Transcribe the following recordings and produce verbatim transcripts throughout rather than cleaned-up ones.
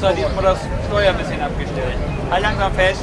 runter, diesmal das Steuer ein bisschen abgestellt. Halt langsam fest.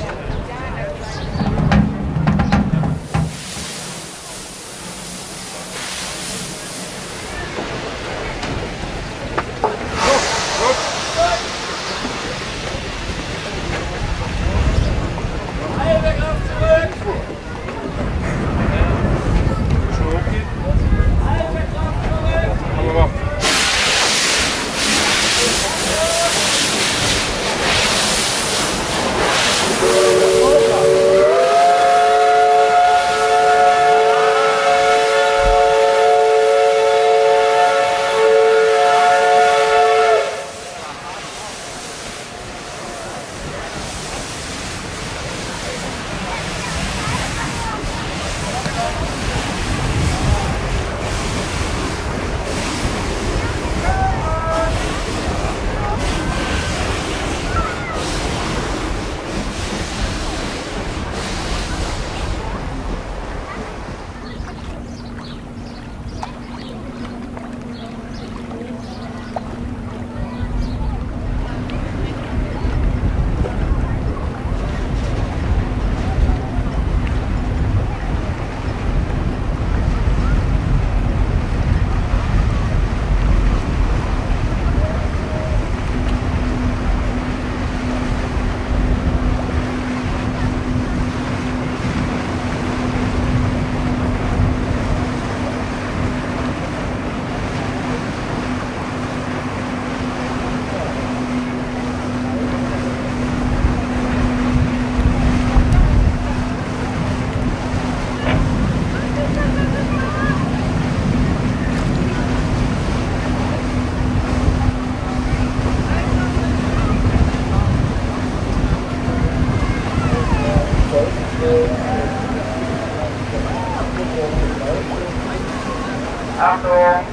Achtung!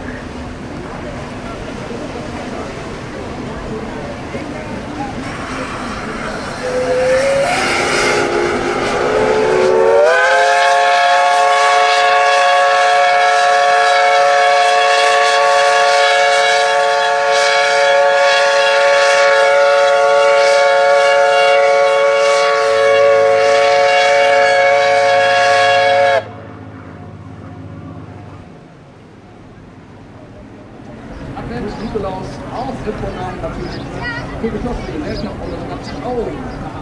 Advent, Nikolaus, aus Hipponamen natürlich. Für geschlossene Welt nach hundertachtzig Augen.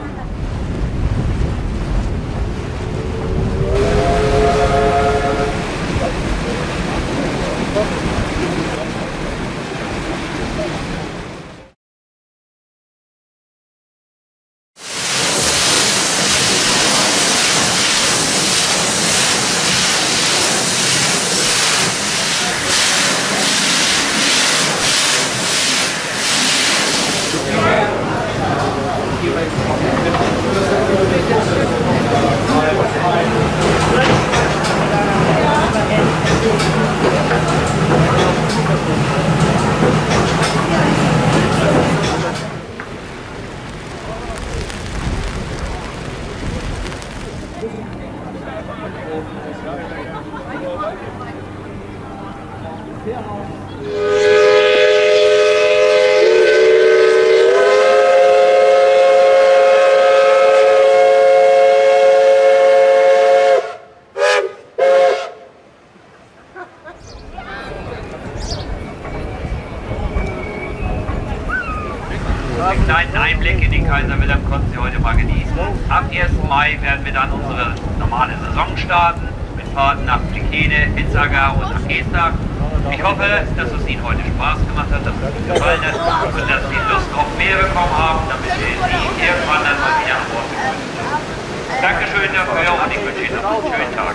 Einen kleinen Einblick in den Kaiser-Wilhelm konnten Sie heute mal genießen. Ab ersten Mai werden wir dann unsere normale Saison starten mit Fahrten nach Plikene, Hitzagar und nach Geestag. Ich hoffe, dass es Ihnen heute Spaß gemacht hat, dass es Ihnen gefallen hat und dass Sie Lust auf mehr bekommen haben, damit wir Sie irgendwann dann mal wieder an Bord begrüßen können. Dankeschön dafür und ich wünsche Ihnen noch einen schönen Tag.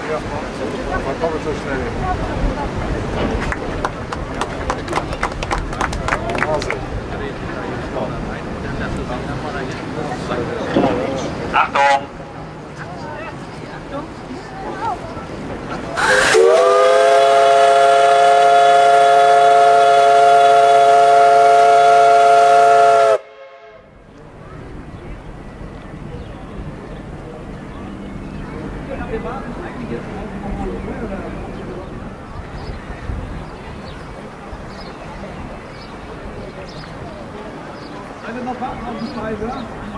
Achtung! Wir warten eigentlich jetzt auf normale Feuerwehr. beide noch warten auf die Preise.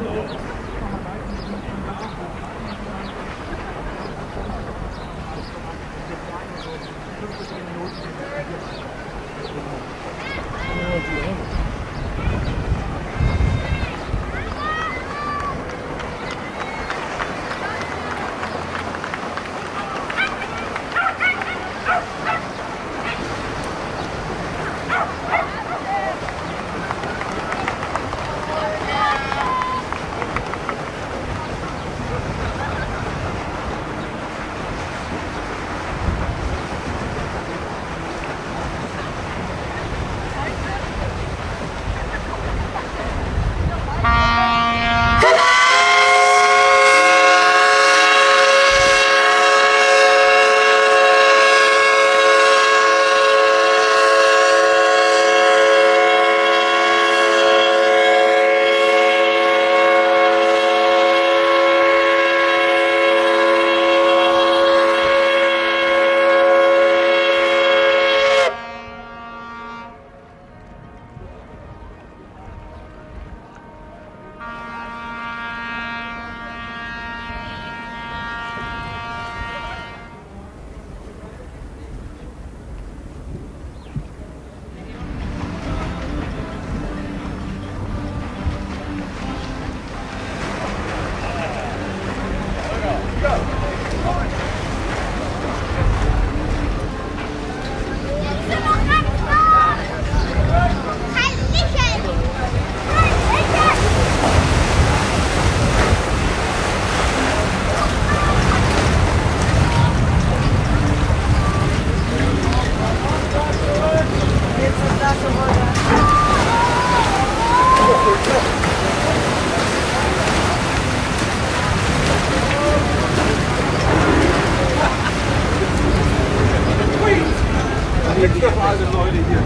Alle Leute hier.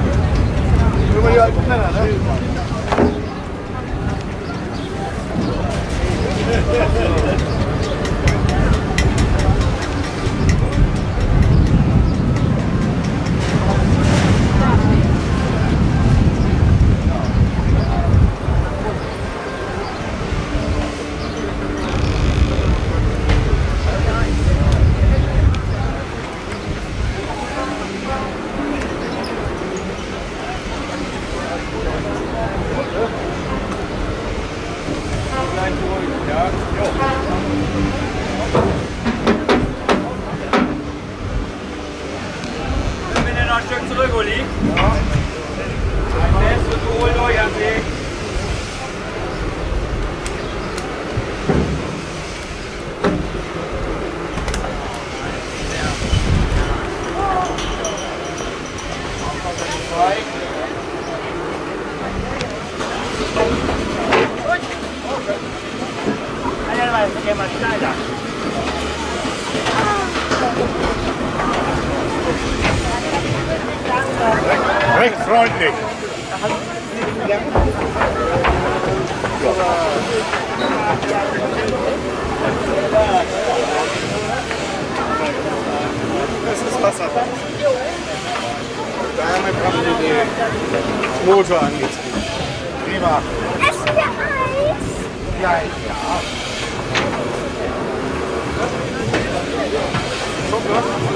Nur mal die alten Männer, ne? Ein Stück zurück, Uli. Ja. Ein Fest und du holt euch an Weg. Zwei. Einer weiß, der mal schneller. Recht freundlich. Das ist Wasser. Damit haben wir den Motor angezogen. Prima. Essen wir Eis? Ja, ja. Schon,